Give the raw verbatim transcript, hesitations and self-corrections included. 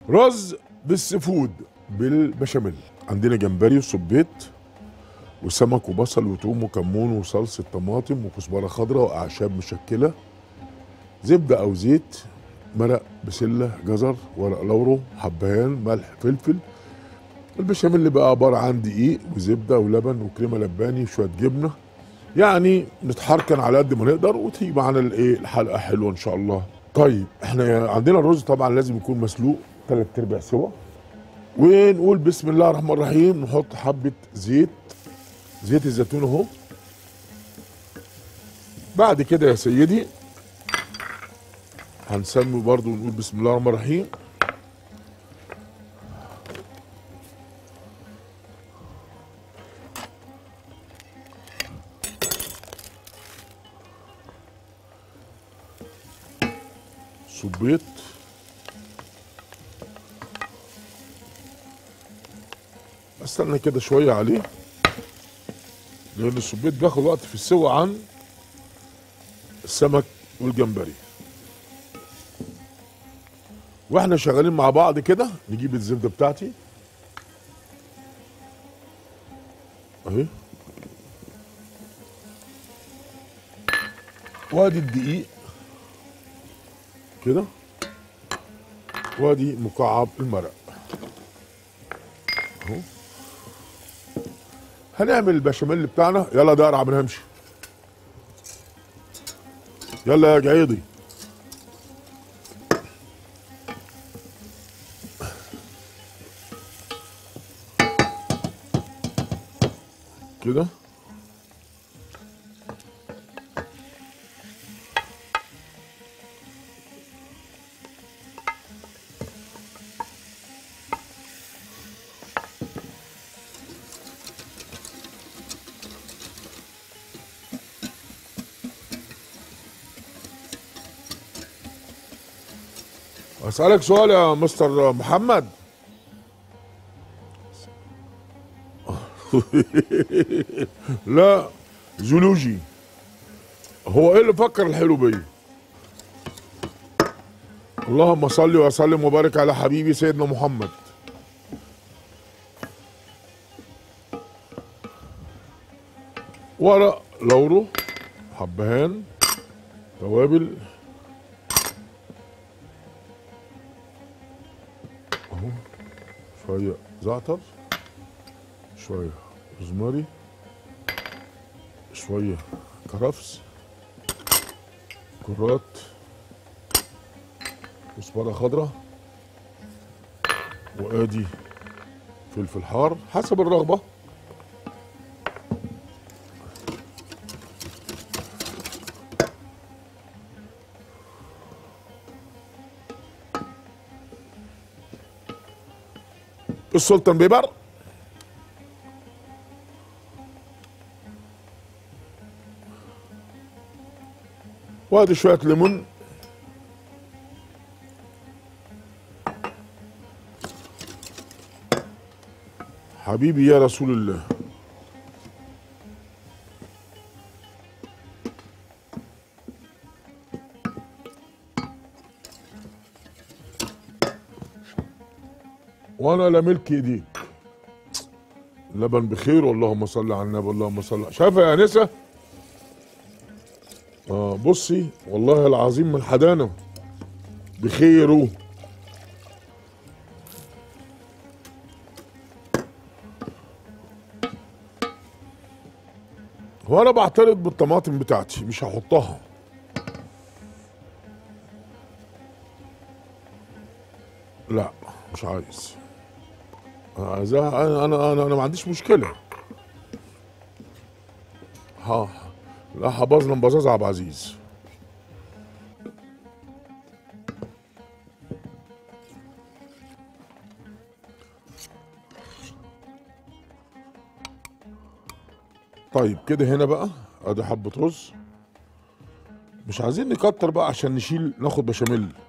رز بالسفود بالبشاميل. عندنا جمبري وصبيط وسمك وبصل وتوم وكمون وصلصه طماطم وكزبره خضراء واعشاب مشكله، زبده او زيت، مرق بسله، جزر، ورق لورو، حبهان، ملح، فلفل. البشاميل اللي بقى عباره عن دقيق وزبده ولبن وكريمه لباني وشويه جبنه، يعني نتحركن على قد ما نقدر وتيجي معانا الايه الحلقه حلوه ان شاء الله. طيب احنا عندنا الرز طبعا لازم يكون مسلوق ثلاث ارباع سوا، ونقول بسم الله الرحمن الرحيم. نحط حبه زيت، زيت الزيتون اهو. بعد كده يا سيدي هنسمي برضو ونقول بسم الله الرحمن الرحيم. صبيط، استنى كده شويه عليه لان الصبيط بياخد وقت في السوا عن السمك والجمبري. واحنا شغالين مع بعض كده نجيب الزبده بتاعتي اهي، وادي الدقيق كده، وادي مكعب المرق اهو. هنعمل البشاميل بتاعنا. يلا ده قرع ما نمشي، يلا يا جعيضي كده. أسألك سؤال يا مستر محمد. لا زولوجي. هو ايه اللي فكر الحلو بيا؟ اللهم صل وسلم وبارك على حبيبي سيدنا محمد. ورق لورو، حبهان، توابل اهو، شويه زعتر، شويه روزماري، شويه كرفس، كرات، كزبره خضراء، وادي فلفل حار حسب الرغبه. السلطان بيبر، وادي شويه ليمون، حبيبي يا رسول الله. وانا لا ملك ايديك. اللبن بخير واللهم صل على النبي. اللهم صل. شايفه يا انسه؟ اه بصي والله العظيم من حدانا بخيره. هو انا بعترض بالطماطم بتاعتي مش هحطها. لا مش عايز. عايزها انا انا انا, أنا ما عنديش مشكله. ها لا حبظنا بزاز عبد العزيز. طيب كده هنا بقى ادي حبه رز. مش عايزين نكتر بقى عشان نشيل ناخد بشاميل.